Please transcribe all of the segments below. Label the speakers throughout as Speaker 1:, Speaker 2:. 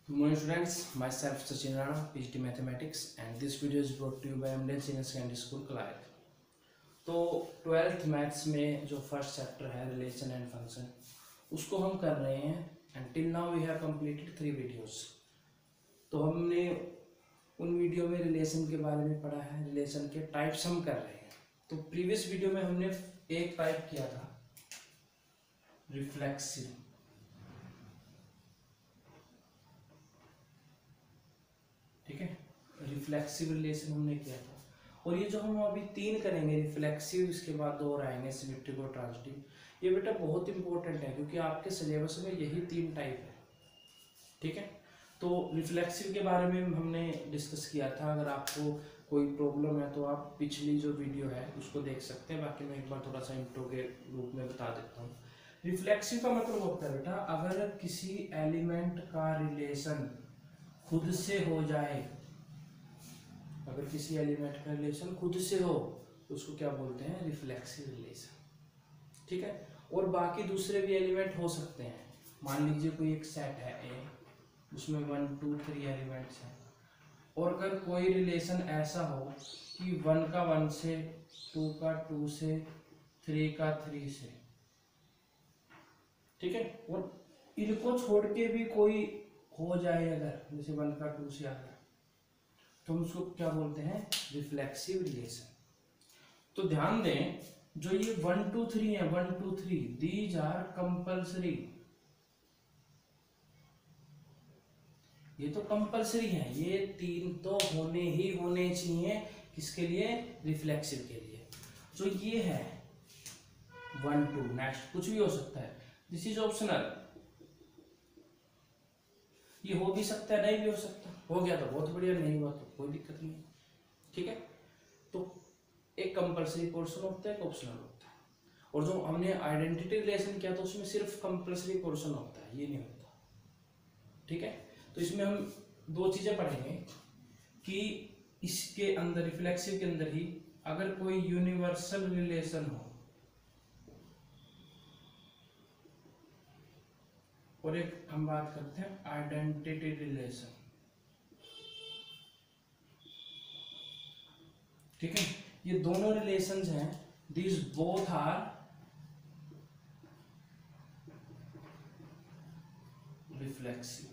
Speaker 1: Good morning students, myself Sachin Rana, PhD Mathematics, and this video is brought to you by Amden Senior Secondary School Kalayat। तो 12th maths में जो first chapter है relation and function उसको हम कर रहे हैं and till now we have completed 3 videos. तो हमने उन वीडियो में रिलेशन के बारे में पढ़ा है, रिलेशन के टाइप्स हम कर रहे हैं। तो प्रीवियस वीडियो में हमने एक टाइप किया था रिफ्लेक्सिव, ठीक है, रिफ्लेक्सिव रिलेशन हमने किया था। और ये जो हम अभी 3 करेंगे रिफ्लेक्सिव, इसके बाद 2 और आएंगे सिमेट्रिक और ट्रांजिटिव, ये बेटा बहुत इंपॉर्टेंट है क्योंकि आपके सिलेबस में यही 3 टाइप है, ठीक है। तो रिफ्लेक्सिव के बारे में हमने डिस्कस किया था। अगर आपको कोई प्रॉब्लम है तो आप पिछली जो वीडियो है उसको देख सकते हैं, बाकी मैं एक बार थोड़ा सा इंट्रो के रूप में बता देता हूँ। रिफ्लेक्सिव का मतलब होता है बेटा अगर किसी एलिमेंट का रिलेशन खुद से हो जाए, अगर किसी एलिमेंट का रिलेशन खुद से हो तो उसको क्या बोलते हैं, रिफ्लेक्सिव रिलेशन, ठीक है। और बाकी दूसरे भी एलिमेंट हो सकते हैं। मान लीजिए कोई एक सेट है ए, उसमें 1 2 3 एलिमेंट्स हैं, और अगर कोई रिलेशन ऐसा हो कि 1 का 1 से, 2 का 2 से, 3 का 3 से, ठीक है, और इनको छोड़ के भी कोई हो जाए, अगर जैसे 1 का 2 से आ गया, तो हम उसको क्या बोलते हैं, रिफ्लेक्सिव रिलेशन। तो ध्यान दें जो ये 1 2 3 है, 1 2 3 दीज आर कंपल्सरी, ये तो कंपल्सरी है, ये 3 तो होने ही होने चाहिए। किसके लिए, रिफ्लेक्सिव के लिए। जो ये है 1 2, नेक्स्ट कुछ भी हो सकता है, दिस इज ऑप्शनल, ये हो भी सकता है नहीं भी हो सकता, हो गया तो बहुत बढ़िया, नहीं हुआ तो कोई दिक्कत नहीं, ठीक है। तो एक कंपल्सरी पोर्शन होता है, एक ऑप्शनल होता है। और जो हमने आइडेंटिटी रिलेशन किया तो उसमें सिर्फ कंपल्सरी पोर्शन होता है, ये नहीं होता, ठीक है। तो इसमें हम 2 चीजें पढ़ेंगे कि इसके अंदर रिफ्लेक्सिव के अंदर ही अगर कोई यूनिवर्सल रिलेशन हो, और एक हम बात करते हैं आइडेंटिटी रिलेशन, ठीक है। ये दोनों रिलेशंस हैं, दीज बोथ आर रिफ्लेक्सिव,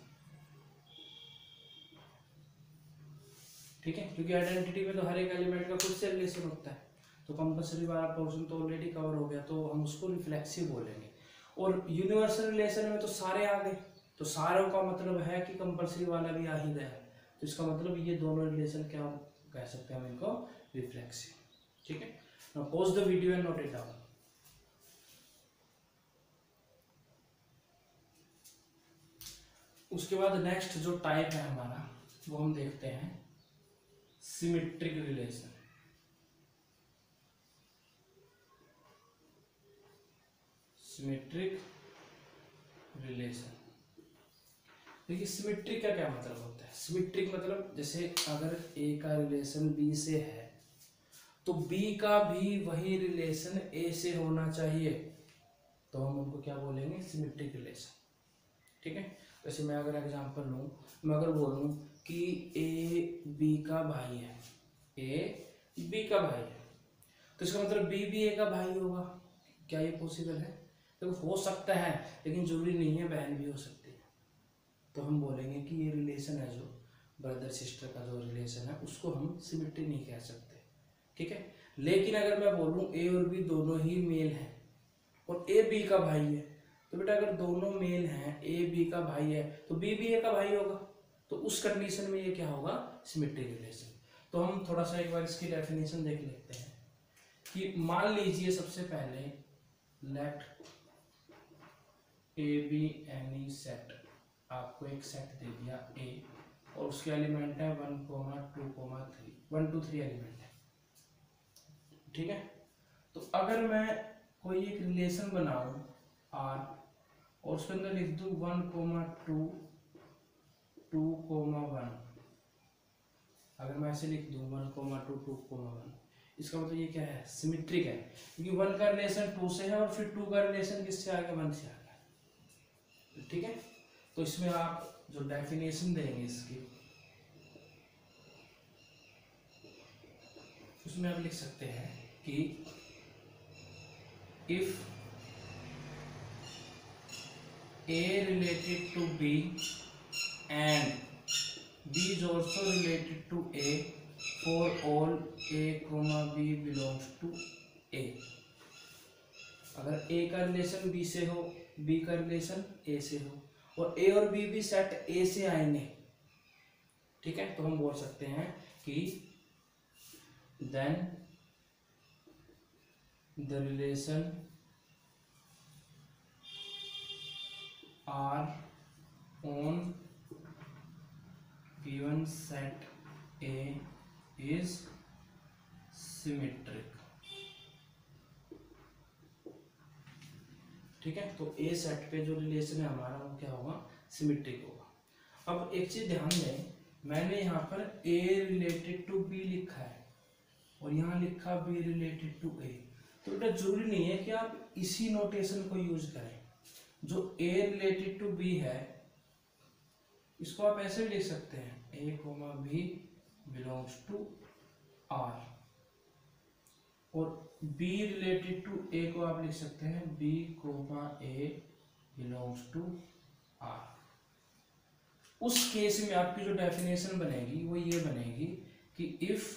Speaker 1: ठीक है। क्योंकि आइडेंटिटी में तो हर एक एलिमेंट का खुद से रिलेशन होता है, तो कंपल्सरी वाला पोर्शन तो ऑलरेडी कवर हो गया, तो हम उसको रिफ्लेक्सिव बोलेंगे। और यूनिवर्सल रिलेशन में तो सारे आ गए, तो सारों का मतलब है कि कंपल्सरी वाला भी आ ही गया है, तो इसका मतलब ये दोनों रिलेशन क्या कह सकते हैं हम इनको, रिफ्लेक्सिव, ठीक है। Now pause the video and note it down. उसके बाद नेक्स्ट जो टाइप है हमारा वो हम देखते हैं सिमेट्रिक रिलेशन। सिमेट्रिक रिलेशन, देखिए सिमेट्रिक का क्या मतलब होता है। सिमेट्रिक मतलब जैसे अगर ए का रिलेशन बी से है तो बी का भी वही रिलेशन ए से होना चाहिए, तो हम उनको क्या बोलेंगे, सिमेट्रिक रिलेशन, ठीक है। जैसे मैं अगर एग्जांपल लूँ, मैं अगर बोलूँ कि ए बी का भाई है, ए बी का भाई है, तो इसका मतलब बी भी ए का भाई होगा। क्या ये पॉसिबल है? तो हो सकता है, लेकिन जरूरी नहीं है, बहन भी हो सकती है। तो हम बोलेंगे कि ये रिलेशन है जो ब्रदर सिस्टर का जो रिलेशन है उसको हम सिमेट्री नहीं कह सकते, ठीक है। लेकिन अगर मैं बोलूँ ए और बी दोनों ही मेल हैं और ए बी का भाई है, तो बेटा अगर दोनों मेल हैं, ए बी का भाई है, तो बी भी ए का भाई होगा, तो उस कंडीशन में ये क्या होगा, सिमेट्रिक रिलेशन। तो हम थोड़ा सा एक बार इसकी डेफिनेशन देख लेते हैं कि मान लीजिए सबसे पहले let A B any set, आपको एक सेट दे दिया ए और उसके एलिमेंट है 1 2 3, 1 2 3 एलिमेंट है, ठीक है। तो अगर मैं कोई एक रिलेशन बनाऊं आर और उसके अंदर लिख दूं 1 2 2 1, अगर मैं ऐसे लिख दूं 1 2 2 1, इसका मतलब ये क्या है, सिमेट्रिक है, क्योंकि 1 का रिलेशन 2 से है और फिर 2 का रिलेशन किससे आ गया, 1 से आ गया, ठीक है। तो इसमें आप जो डेफिनेशन देंगे इसकी, उसमें आप लिख सकते हैं कि if A related to B and B is also related to A for all A, B belongs to A। अगर A का रिलेशन B से हो, B का रिलेशन A से हो, और A और B भी सेट A से आएंगे, ठीक है, तो हम बोल सकते हैं कि then the relation are on given set A is symmetric। ठीक है, तो A सेट पे जो रिलेशन है हमारा वो क्या होगा, सिमेट्रिक होगा। अब एक चीज ध्यान दें, मैंने यहाँ पर A रिलेटेड टू B लिखा है और यहाँ लिखा B रिलेटेड टू A, तो बेटा जरूरी नहीं है कि आप इसी नोटेशन को यूज करें। जो A रिलेटेड टू B है इसको आप ऐसे भी लिख सकते हैं, A, B belongs to R, और B रिलेटेड टू A को आप लिख सकते हैं B, A belongs to R। उस केस में आपकी जो डेफिनेशन बनेगी वो ये बनेगी कि if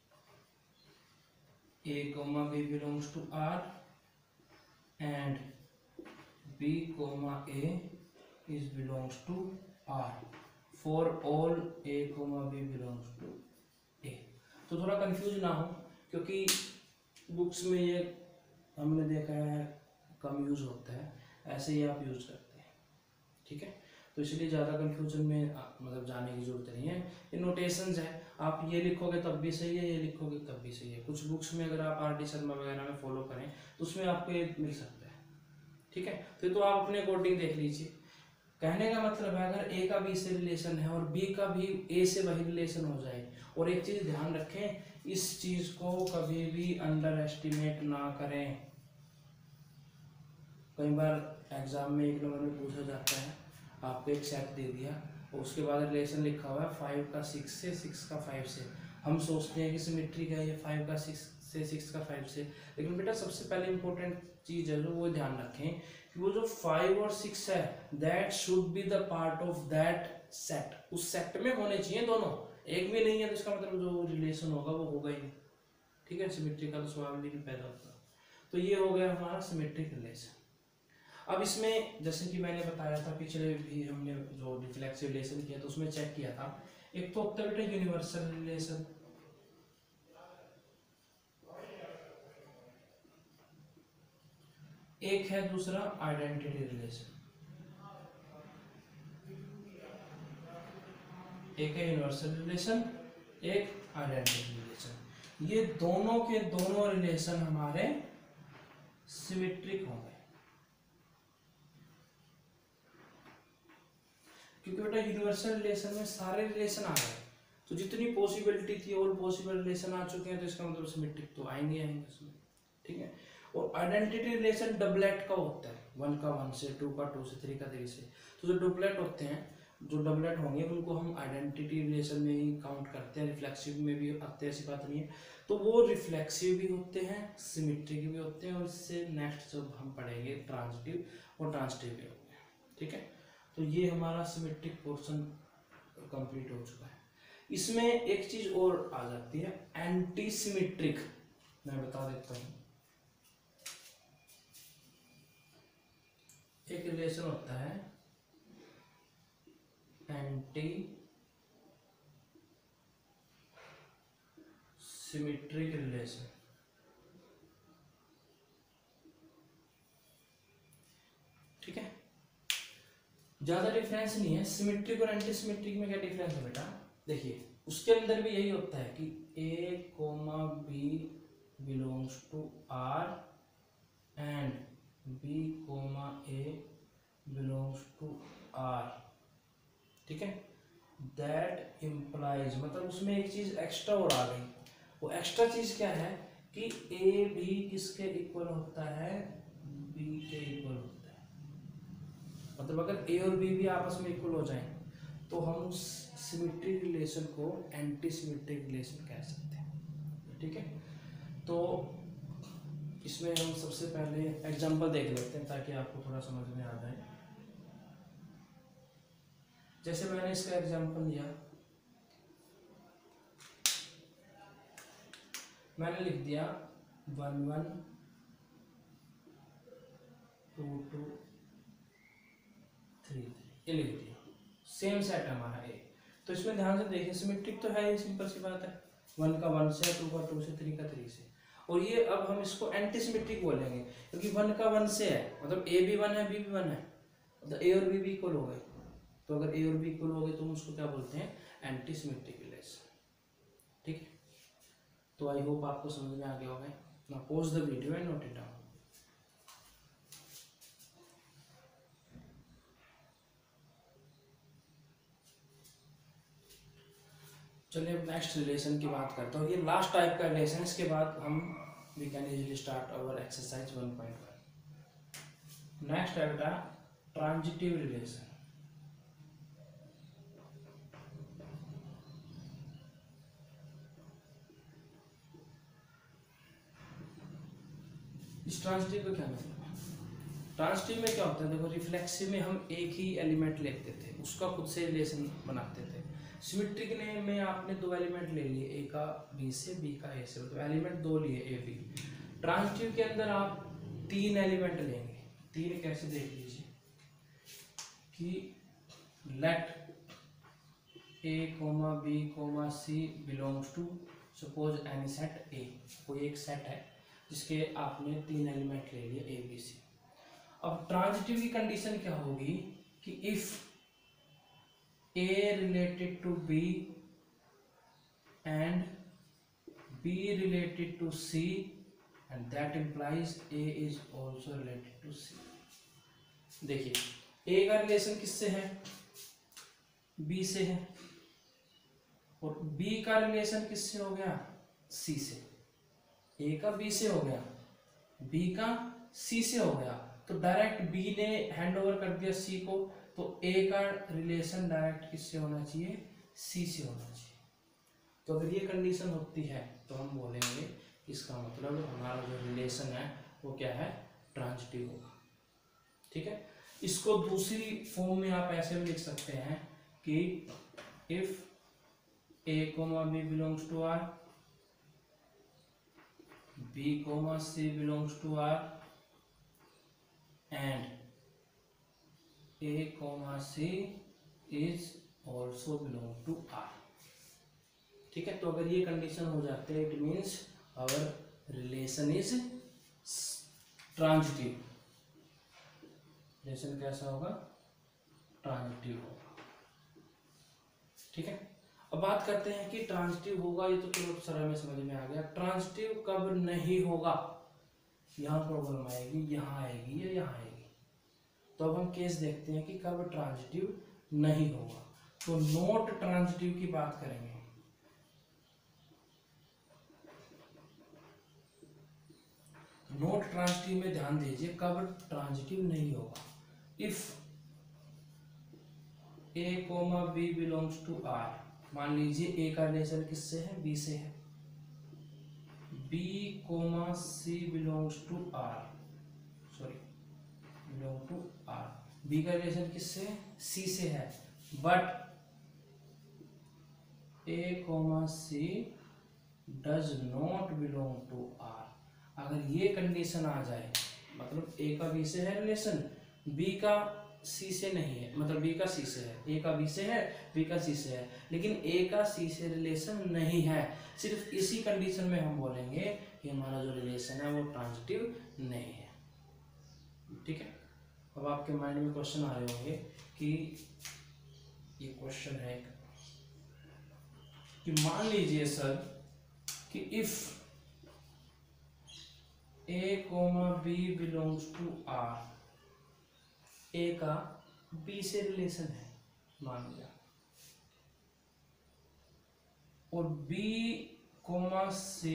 Speaker 1: A, B belongs to R and B, A is belongs to R for all A, B belongs to A। तो थोड़ा कंफ्यूज ना हो, क्योंकि बुक्स में ये हमने देखा है कम यूज होता है, ऐसे ही आप यूज करते हैं, ठीक है, तो इसलिए ज़्यादा कंफ्यूजन में मतलब जाने की जरूरत नहीं है। ये नोटेशंस है, आप ये लिखोगे तब भी सही है, ये लिखोगे तब भी सही है। कुछ बुक्स में अगर आप RD शर्मा वगैरह में फॉलो करें तो उसमें आपको ये मिल सकता है, ठीक है, तो आप अपने अकॉर्डिंग देख लीजिए। कहने का मतलब है अगर A का B से रिलेशन है और B का भी A से वही रिलेशन हो जाए। और एक चीज ध्यान रखें, इस चीज को कभी भी अंडर एस्टिमेट ना करें। कई बार एग्जाम में 1 नंबर में पूछा जाता है, आपको एक सेट दे दिया और उसके बाद रिलेशन लिखा हुआ है 5 का 6 से, 6 का 5 से। हम सोचते हैं कि सिमेट्रिक है ये 5 का 6 से, 6 का 5 से, लेकिन बेटा सबसे पहले इंपॉर्टेंट चीज है जो वो ध्यान रखें कि वो जो 5 और 6 है that should be the part of that set. उस सेट में होने चाहिए दोनों, एक भी नहीं है तो इसका मतलब जो रिलेशन होगा वो होगा ही नहीं, ठीक है, सिमेट्रिक का तो सवाल ही नहीं पैदा होता। तो ये हो गया हमारा सिमेट्रिक रिलेशन। अब इसमें जैसे कि मैंने बताया था पिछले भी हमने जो रिफ्लेक्सिव रिलेशन किया तो उसमें चेक किया था, एक तो होता है बेटा यूनिवर्सल रिलेशन, एक है दूसरा आइडेंटिटी रिलेशन। एक है यूनिवर्सल रिलेशन, एक आइडेंटिटी रिलेशन। ये दोनों के दोनों रिलेशन हमारे सिमेट्रिक होंगे, क्योंकि बेटा यूनिवर्सल रिलेशन में सारे रिलेशन आ गए, तो जितनी पॉसिबिलिटी थी और पॉसिबल रिलेशन आ चुके हैं, तो इसका मतलब सिमेट्रिक तो आएंगे उसमें, ठीक है। और आइडेंटिटी रिलेशन डबलेट का होता है, 1 का 1 से, 2 का 2 से, 3 का 3 से। तो जो डबलेट होते हैं, जो डबलेट होंगे उनको हम आइडेंटिटी रिलेशन में ही काउंट करते हैं, रिफ्लेक्सिव में भी आते हैं, ऐसी बात नहीं है। तो वो रिफ्लेक्सिव भी होते हैं, सिमेट्रिक भी होते हैं, और इससे नेक्स्ट जब हम पढ़ेंगे ट्रांजिटिव और ट्रांजिटिव भी होते हैं, ठीक है। तो ये हमारा सिमेट्रिक पोर्शन कंप्लीट हो चुका है। इसमें एक चीज और आ जाती है एंटी सिमेट्रिक, मैं बता देता हूँ। एक रिलेशन होता है एंटी सिमेट्रिक रिलेशन, ठीक है। ज्यादा डिफरेंस नहीं है, सिमेट्रिक और एंटी सिमेट्रिक में क्या डिफरेंस है बेटा, देखिए उसके अंदर भी यही होता है कि A, B belongs to R and B, A belongs to R, ठीक है। दैट इम्प्लाइज, मतलब उसमें एक चीज एक्स्ट्रा और आ गई। वो एक्स्ट्रा चीज क्या है कि A भी किसके इक्वल होता है, B के इक्वल होता है। मतलब अगर ए और बी भी आपस में इक्वल हो जाए तो हम उस सिमेट्रिक रिलेशन को एंटी सिमेट्रिक रिलेशन कह सकते हैं। ठीक है, तो इसमें हम सबसे पहले एग्जांपल देख लेते हैं ताकि आपको थोड़ा समझ में आ जाए। जैसे मैंने इसका एग्जांपल लिया, मैंने लिख दिया 1 1 2 2 3 ये लिख दिया, सेम सेट है हमारा ए। तो इसमें ध्यान से देखिए सिमेट्रिक तो है ही, सिंपल सी बात है, 1 का 1 से, 2 का 2 से, 3 का 3 से। और ये अब हम इसको एंटी सिमेट्रिक बोलेंगे क्योंकि 1 का 1 से है, मतलब ए भी 1 है बी भी 1 है, मतलब ए और बी भी इक्वल हो गए। तो अगर ए और बी इक्वल हो गए तो हम उसको क्या बोलते हैं, एंटी सिमेट्रिक रिलेशन। ठीक है, तो आई होप आपको समझ में आ गया होगा। Now pause the video and note it down. चलिए अब नेक्स्ट रिलेशन की बात करता हूँ। ये लास्ट टाइप का रिलेशन, इसके बाद हम we can easily start our exercise 1.1। Next है बेटा ट्रांजिटिव रिलेशन। इस ट्रांजिटिव का क्या मतलब है? ट्रांजिटिव में क्या होता है, देखो रिफ्लेक्सिव में हम एक ही एलिमेंट लेते थे, उसका खुद से रिलेशन बनाते थे। सिमेट्रिक ने में आपने दो एलिमेंट ले लिए, ए का बी से, बी का ए से, तो एलिमेंट दो लिए ए बी। ट्रांजिटिव के अंदर आप तीन एलिमेंट लेंगे। तीन कैसे देख लीजिए कि let A comma B comma C belongs to suppose any set A. कोई एक सेट है जिसके आपने तीन एलिमेंट ले लिए ए बी सी। अब ट्रांजिटिव की कंडीशन क्या होगी कि if A related to B and B related to C and that implies A is also related to C। देखिए A का रिलेशन किससे है, B से है, और B का रिलेशन किससे हो गया, C से। A का B से हो गया, B का C से हो गया, तो डायरेक्ट B ने हैंड ओवर कर दिया C को, तो A का रिलेशन डायरेक्ट किससे होना चाहिए, C से होना चाहिए। तो अगर ये कंडीशन होती है तो हम बोलेंगे इसका मतलब हमारा जो रिलेशन है वो क्या है, ट्रांजिटिव होगा। ठीक है, इसको दूसरी फॉर्म में आप ऐसे भी लिख सकते हैं कि if A comma B belongs to R, B comma C belongs to R and A comma C is also belong to R। ठीक है, तो अगर ये कंडीशन हो जाते हैं it means our relation is transitive. Relation कैसा होगा, ट्रांजिटिव होगा। ठीक है, अब बात करते हैं कि ट्रांजिटिव होगा, ये तो चलो सरल में समझ में आ गया। ट्रांजिटिव कब नहीं होगा, यहाँ प्रॉब्लम आएगी, यहाँ आएगी या यहाँ आएगी। तो अब हम केस देखते हैं कि कब ट्रांजिटिव नहीं होगा। तो नॉट ट्रांजिटिव की बात करेंगे। नॉट ट्रांजिटिव में ध्यान दीजिए कब ट्रांजिटिव नहीं होगा। If A comma B belongs to R, मान लीजिए ए का रिलेशन किससे है, बी से है, B comma C belongs to R, sorry belong to R, B का रिलेशन किससे, सी से है, but A comma C does not belong to R. अगर ये कंडीशन आ जाए, मतलब ए का बी से है रिलेशन, बी का सी से नहीं है, मतलब बी का सी से है, ए का बी से है, बी का सी से है, लेकिन ए का सी से रिलेशन नहीं है, सिर्फ इसी कंडीशन में हम बोलेंगे कि हमारा जो रिलेशन है वो ट्रांजिटिव नहीं है। ठीक है, अब आपके माइंड में क्वेश्चन आ रहे होंगे कि ये क्वेश्चन है कि मान लीजिए सर कि if A comma B belongs to R, A का बी से रिलेशन है मान लिया, और B comma C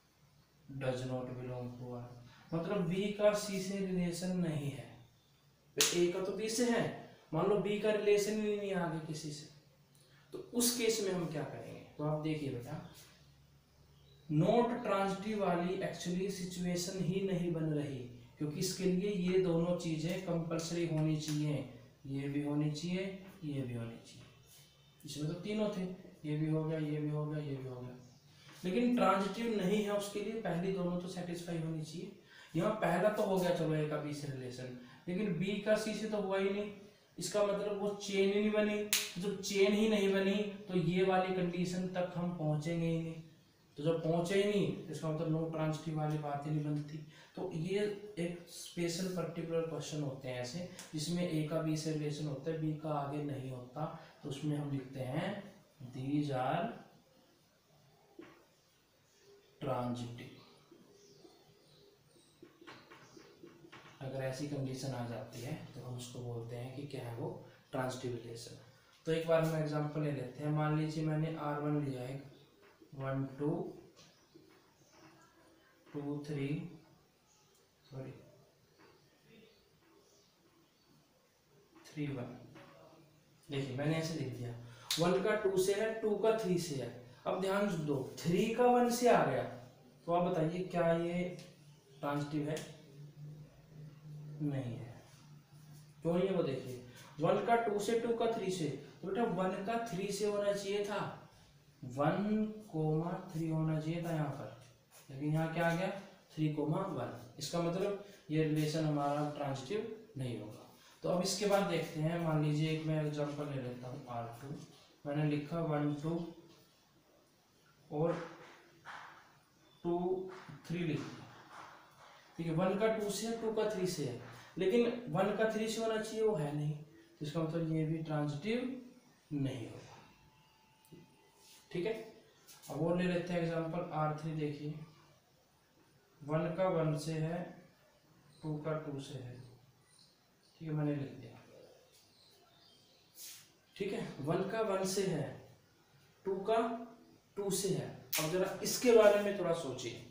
Speaker 1: does not belong to R, मतलब बी का सी से रिलेशन नहीं है। तो ए का तो बी से है, मान लो बी का रिलेशन ही नहीं आगे किसी से, तो उस केस में हम क्या करेंगे? तो आप देखिए बेटा, नोट ट्रांजिटिव वाली एक्चुअली सिचुएशन ही नहीं बन रही, क्योंकि इसके लिए ये दोनों चीजें कंपलसरी होनी चाहिए, ये भी होनी चाहिए, ये भी होनी चाहिए। इसमें तो तीनों थे, ये भी हो गया, ये भी हो गया, ये भी हो गया, लेकिन ट्रांजिटिव नहीं है, उसके लिए पहली दोनों तो सेटिस्फाई होनी चाहिए। यहाँ पहला तो हो गया चलो ए का बी से रिलेशन, लेकिन बी का सी से तो हुआ ही नहीं, इसका मतलब वो चेन ही नहीं बनी। जब चेन ही नहीं बनी तो ये वाली कंडीशन तक हम पहुंचेंगे ही नहीं, तो जब पहुंचे ही नहीं तो इसका मतलब नो ट्रांजिटिव वाली बात ही नहीं बनती। तो ये एक स्पेशल पर्टिकुलर क्वेश्चन होते हैं ऐसे, जिसमें ए का बी से रिलेशन होता है, बी का आगे नहीं होता, तो उसमें हम लिखते हैं दीज आर ट्रांजिटिव। अगर ऐसी कंडीशन आ जाती है तो हम उसको बोलते हैं कि क्या है वो ट्रांजिटिव रिलेशन। तो एक बार हम एग्जांपल ले लेते हैं। मान लीजिए मैंने R1 लिया है, 1 2 2 3 3 1। देखिए मैंने ऐसे लिख दिया, 1 का 2 से है, 2 का 3 से है। अब ध्यान दो, 3 का 1 से आ गया, तो आप बताइए क्या ये ट्रांजिटिव है? नहीं है। क्यों नहीं है वो देखिए, 1 का 2 से, 2 का 3 से, तो बेटा 1 का 3 से होना चाहिए था, 1,3 होना चाहिए था यहाँ पर, लेकिन यहाँ क्या आ गया 3,1। इसका मतलब ये रिलेशन हमारा ट्रांजिटिव नहीं होगा। तो अब इसके बाद देखते हैं, मान लीजिए एक मैं एग्जांपल ले लेता हूँ R2, मैंने लिखा 1 2 और 2 3 लिख दिया, ठीक है। 1 का 2 से है, 2 का 3 से है, लेकिन 1 का 3 से होना चाहिए, वो है नहीं, तो इसका मतलब ये भी ट्रांजिटिव नहीं होगा, ठीक है। अब और ले लेते हैं एग्जांपल R3, देखिए 1 का 1 से है, 2 का 2 से है, ठीक है, मैंने लिख दिया, ठीक है। 1 का 1 से है, 2 का 2 से है। अब जरा इसके बारे में थोड़ा सोचिए,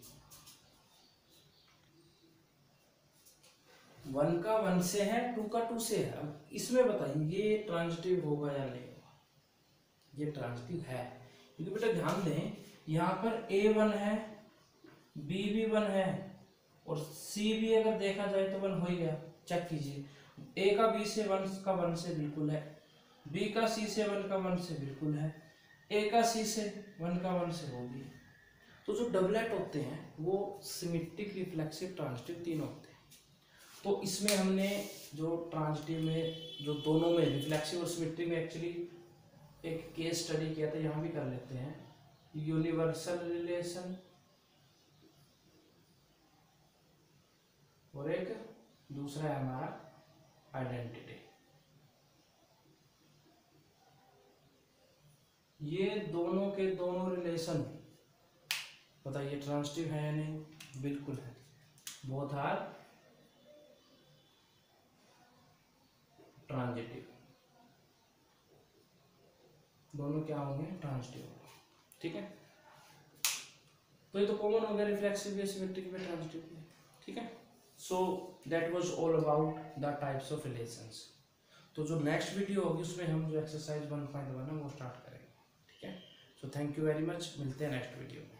Speaker 1: 1 का 1 से है, 2 का 2 से है। अब इसमें बताइए ये ट्रांजिटिव होगा या नहीं होगा? ये ट्रांजिटिव है, क्योंकि बेटा ध्यान दें, यहाँ पर A1 है, B भी 1 है, और C भी अगर देखा जाए तो 1 हो ही गया। चेक कीजिए, A का B से 1 का 1 से बिल्कुल है, B का C से 1 का 1 से बिल्कुल है, A का C से 1 का 1 से वो भी है। तो जो डबलेट होते हैं वो सिमेट्रिक, रिफ्लेक्सिव, ट्रांजिटिव तीनों होते हैं। तो इसमें हमने जो ट्रांजिटिव में, जो दोनों में रिफ्लेक्सिव और सिमेट्रिक में एक्चुअली एक केस स्टडी किया था, यहाँ भी कर लेते हैं। यूनिवर्सल रिलेशन और एक दूसरा है हमारा आइडेंटिटी। ये दोनों के दोनों रिलेशन बताइए ट्रांजिटिव है या नहीं? बिल्कुल है, बोथ आर ट्रांजिटिव, दोनों क्या होंगे? ट्रांजिटिव होंगे, ठीक है। तो ये तो कॉमन हो गया, रिफ्लेक्सिव भी, सिमेट्रिक भी, ट्रांजिटिव भी, ठीक है। So that was all about the types of relations. तो जो नेक्स्ट वीडियो होगी उसमें हम जो एक्सरसाइज 1.1 है वो स्टार्ट करेंगे, ठीक है। So thank you very much, मिलते हैं नेक्स्ट वीडियो में।